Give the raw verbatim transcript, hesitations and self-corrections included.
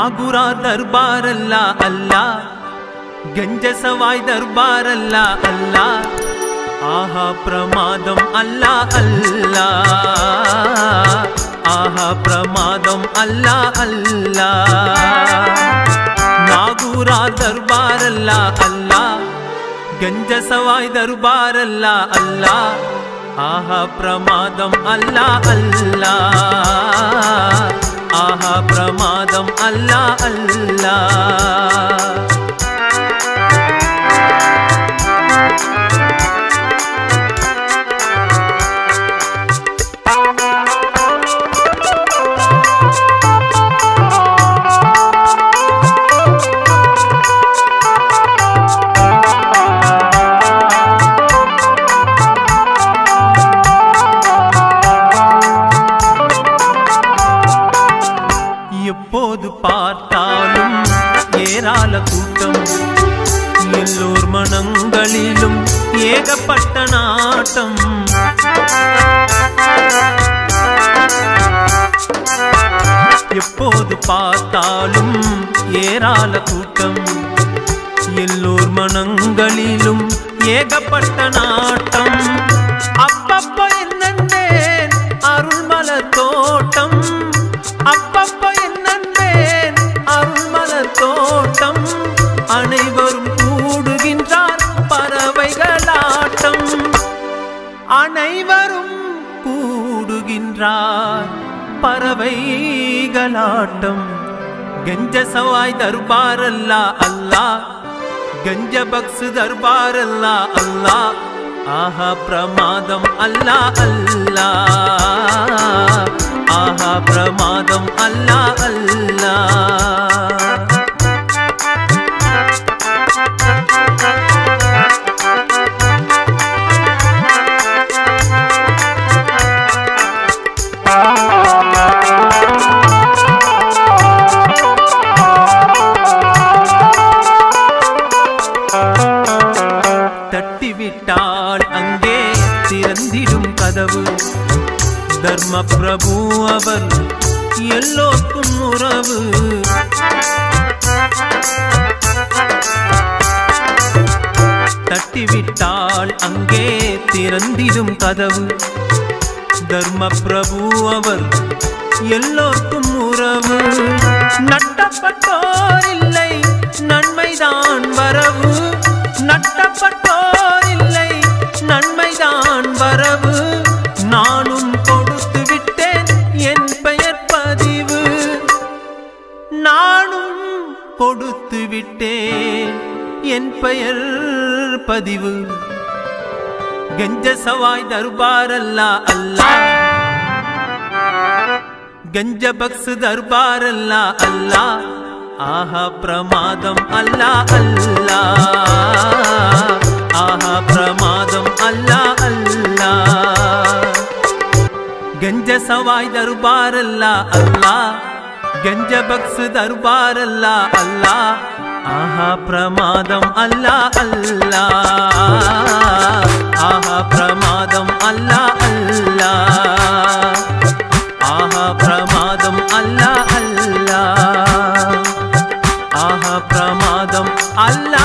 नागुरा दरबार अल्लाह अल्लाह गंज सवाई दरबार अल्लाह अल्लाह आहा प्रमादम अल्लाह अल्लाह आहा प्रमादम अल्लाह अल्लाह नागुरा दरबार अल्लाह अल्लाह गंज सवाई दरबार अल्लाह अल्लाह आहा प्रमादम अल्लाह अल्लाह आहा प्रमादम अल्लाह अल्लाह எப்போது பார்த்தாலும் ஏராள கூட்டம் எல்லோர் மனங்களிலும் ஏகப்பட்ட நாட்டம் எப்போது பார்த்தாலும் ஏராள கூட்டம் எல்லோர் மனங்களிலும் ஏகப்பட்ட நாட்டம் அப்பப்போ என்னென்றேன் அருள்மலர் தோட்டம் அப்பப்போ என்னென்றேன் அருள்மலர் தோட்டம் அனைவரும் கூடுகின்றார் பறவைகளாட்டம் அனைவரும் கூடுகின்றார் பறவைகளாட்டம் गंज सवाई दरबार अल्लाह अल्लाह गंज बख्श दरबार अल्लाह अल्लाह आहा प्रमादम अल्लाह अल्लाह आहा प्रमादम अल्लाह अल्लाह தட்டிவிட்டால் அங்கே திறந்திடும் கதவு தர்ம பிரபு அவர் எல்லோருக்கும் உறவு தட்டிவிட்டால் அங்கே திறந்திடும் கதவு தர்ம பிரபு அவர் எல்லோருக்கும் உறவு நட்டப்பட்டோர் இல்லை நன்மைதான் வரவு நட்டப்பட்டோர் இல்லை நன்மைதான் வரவு நானும் கொடுத்து விட்டேன் என் பெயர் பதிவு நானும் கொடுத்து விட்டேன் என் பெயர் பதிவு गंज सवाई दरबार अल्लाह अल्लाह गंज बख्श दरबार अल्लाह अल्लाह आहा प्रमादम अल्लाह अल्लाह आहा प्रमादम अल्लाह अल्लाह गंज सवाई दरबार अल्लाह अल्लाह गंज बख्श दरबार अल्लाह अल्लाह आहा प्रमादम अल्लाह अल्लाह आहा प्रमादम अल्लाह अल्लाह आहा प्रमादम अल्लाह अल्लाह आहा प्रमादम अल्लाह